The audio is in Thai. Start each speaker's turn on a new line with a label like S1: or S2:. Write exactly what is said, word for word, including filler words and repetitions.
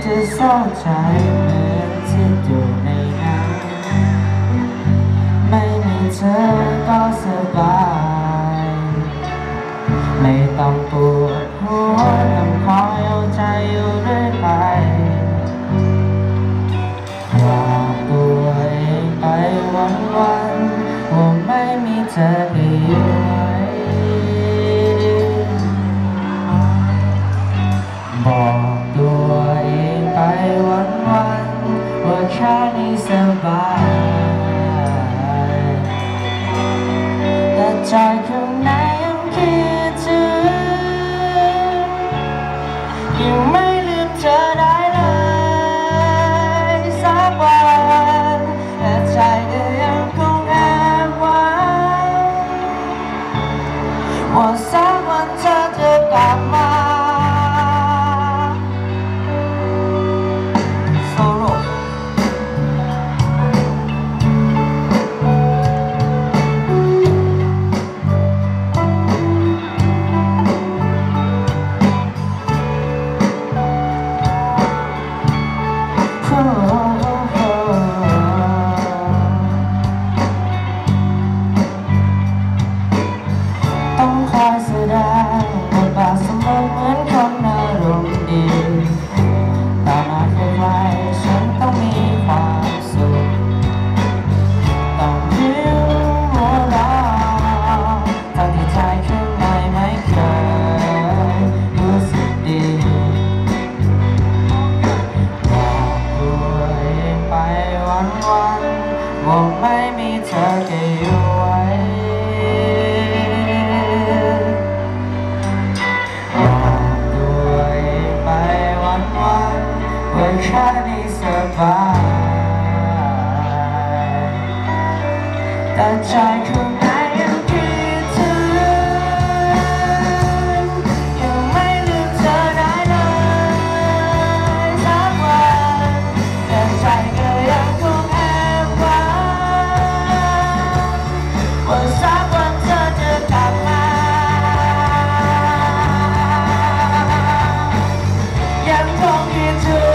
S1: จะเศร้าใจเหมือนที่อยู่ในหนังไม่มีเธอก็สบายไม่ต้องปวดหัวต้องคอยเอาใจอยู่เรื่อยไปบอกตัวเองไปวันวันว่าไม่มีเธอก็อยู่ไหวบอกตัวเองไปวันวันว่าแค่นี้สบายแต่ใจข้างในยังคิดถึงยังไม่ลืมเธอได้เลยสักวันแต่ใจก็ยังคงแอบหวังว่าสักวันเธอจะกลับมาต้องคอยแสดงบทบาทเสมอเหมือนคนอารมณ์ดีตอนนั้นไกลๆฉันต้องมีความสุขต้องยิ้มหัวเราะทั้งที่ใจข้างในไม่เคยรู้สึกดีบอกตัวเองไปวันวันว่าไม่มีเธอก็อยู่ไว้แค่นี้สบายแต่ใจข้างในยังคิดถึงยังไม่ลืมเธอได้เลยสักวันแต่ใจก็ยังคงแอบหวังว่าสักวันเธอจะกลับมายังคงคิดถึง